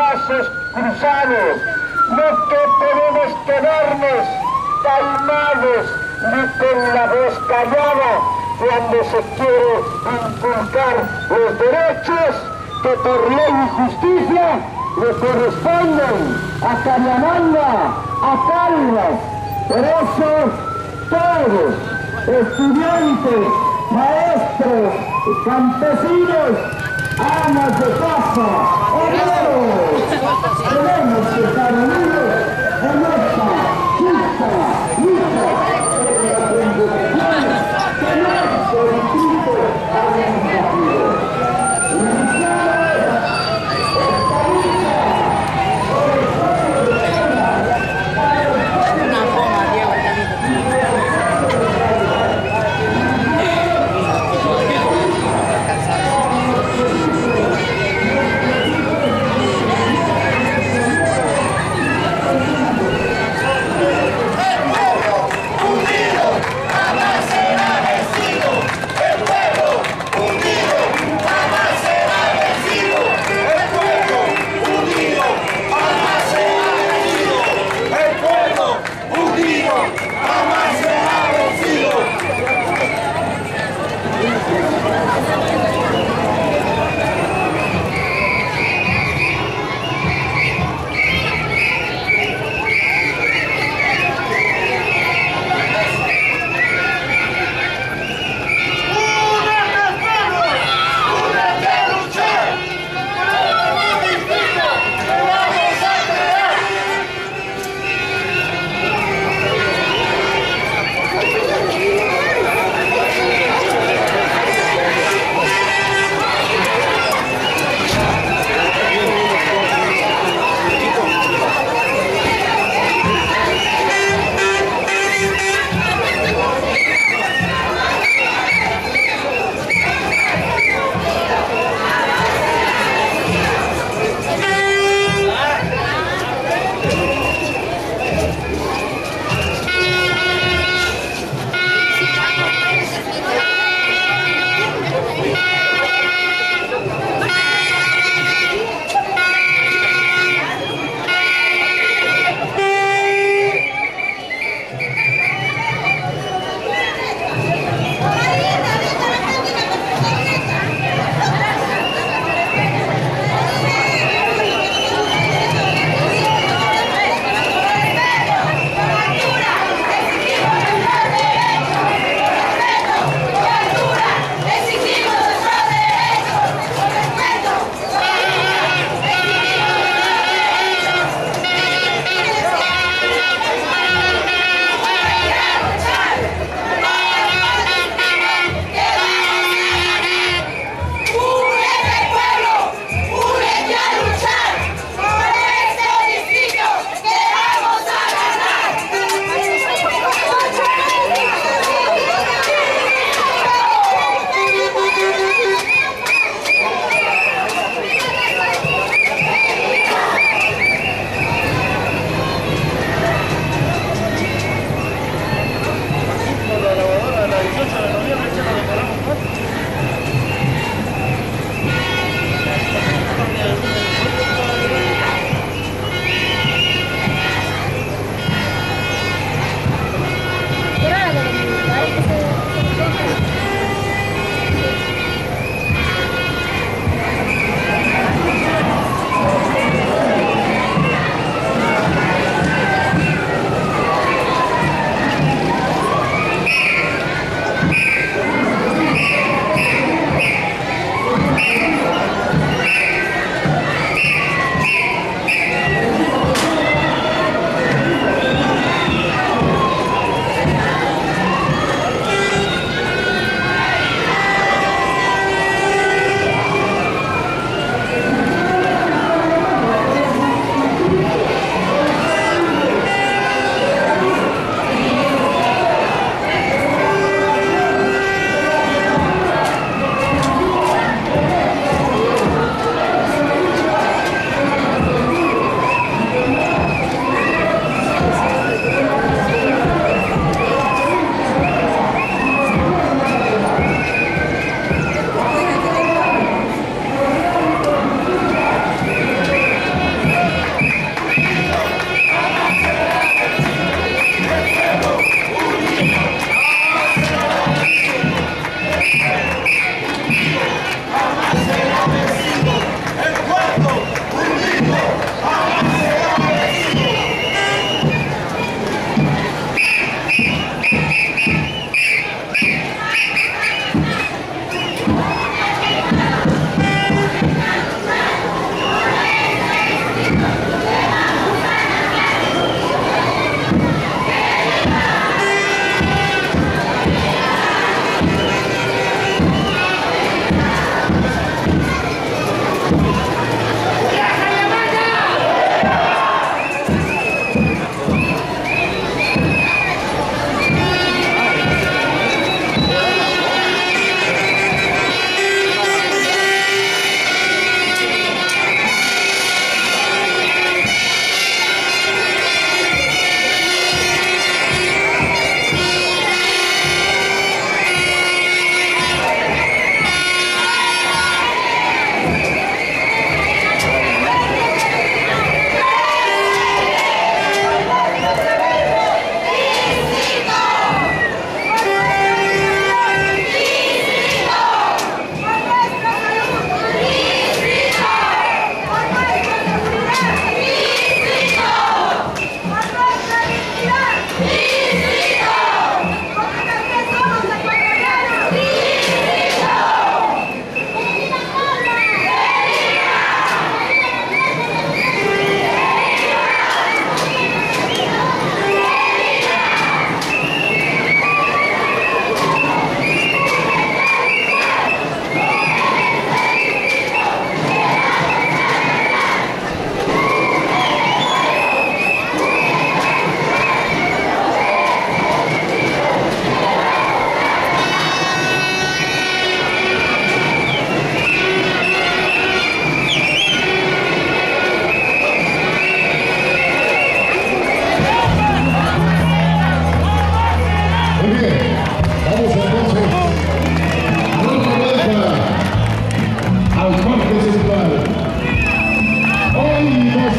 brazos cruzados. No que podemos quedarnos calmados ni con la voz callada cuando se quiere inculcar los derechos que por ley y justicia le corresponden a Cariamanga, a Caldas. Por eso todos, estudiantes, maestros, campesinos, amas de casa, obreros, tenemos que estar unidos en esta justa lucha por la conducción que nuestro distrito administrativo.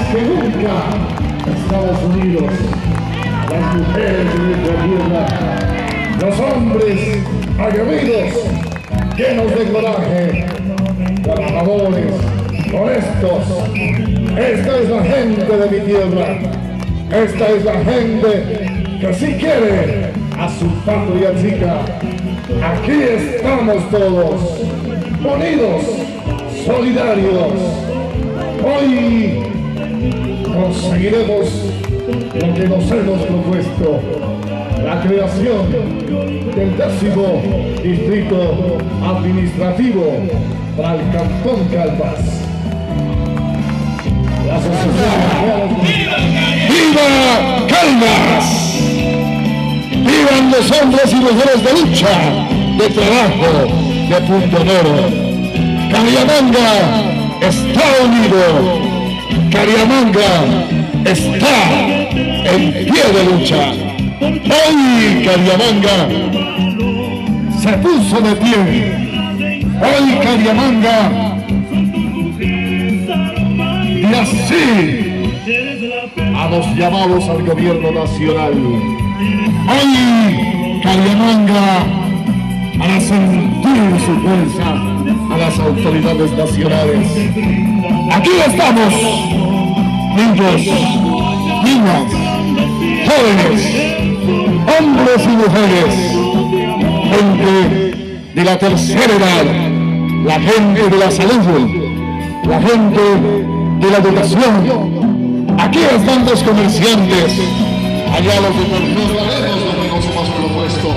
que nunca Estados Unidos, las mujeres de nuestra tierra, los hombres aguerridos, llenos de coraje, trabajadores, honestos. Esta es la gente de mi tierra. Esta es la gente que sí quiere a su patria chica. Aquí estamos todos, unidos, solidarios. Hoy conseguiremos lo que nos hemos propuesto, la creación del 10º distrito administrativo para el Cantón Caldas. La asociación ¡Viva Caldas! ¡Vivan los hombres y mujeres de lucha, de trabajo, de puntonero! Cariamanga está unido. Cariamanga está en pie de lucha. Hoy Cariamanga se puso de pie. Hoy Cariamanga y así a los llamados al gobierno nacional. Hoy Cariamanga hará sentir su fuerza a las autoridades nacionales. Aquí estamos, niños, niñas, jóvenes, hombres y mujeres, gente de la tercera edad, la gente de la salud, la gente de la educación. Aquí están los comerciantes, allá los deportivos. Nos haremos lo que nos hemos propuesto.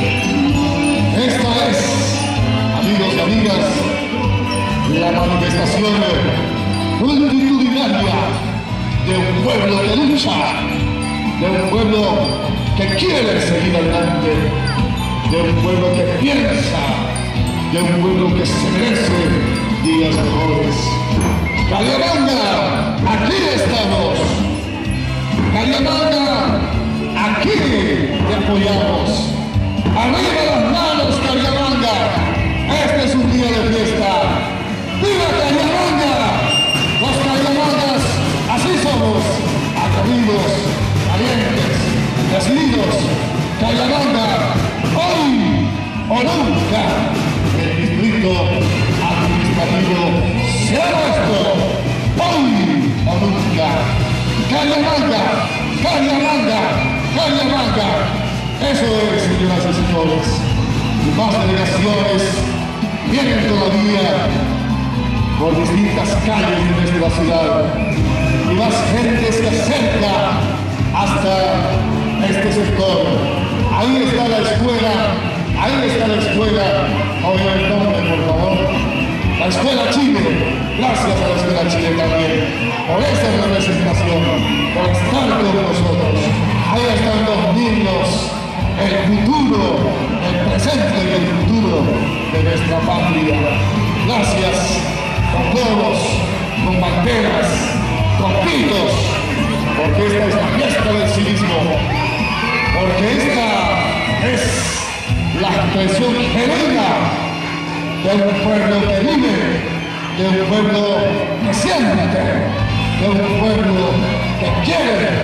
Esta es, amigos y amigas, la manifestación multitudinaria de un pueblo que lucha, de un pueblo que quiere seguir adelante, de un pueblo que piensa, de un pueblo que se merece días mejores. Cariamanga, aquí estamos. Cariamanga, aquí te apoyamos. Arriba las manos, Cariamanga. Este es un día de fiesta. ¡Viva Cariamanga! Los Cariamangas, así somos, aguerridos, valientes, decididos. Cariamanga, hoy o nunca, el distrito administrativo será nuestro. Hoy o nunca. Cariamanga, Cariamanga, Cariamanga. Eso es, señoras y señores. Y más delegaciones vienen todavía por distintas calles de nuestra ciudad. Y más gente se acerca hasta este sector. Ahí está la escuela, ahí está la escuela. Oiga el nombre, por favor. La escuela Chile. Gracias a la escuela Chile también por esa representación, por estar con nosotros. Ahí están los niños, el futuro, el presente y el futuro de nuestra patria. Gracias con todos, con banderas, con gritos, porque esta es la fiesta del civismo, porque esta es la expresión genuina de un pueblo que vive, de un pueblo que siente, de un pueblo que quiere.